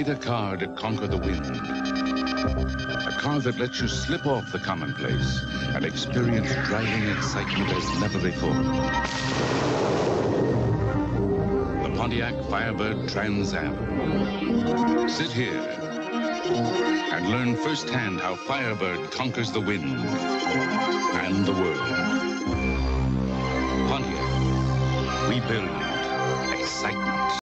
made a car to conquer the wind. A car that lets you slip off the commonplace and experience driving excitement as never before. The Pontiac Firebird Trans Am. Sit here and learn firsthand how Firebird conquers the wind and the world. Pontiac, we build excitement.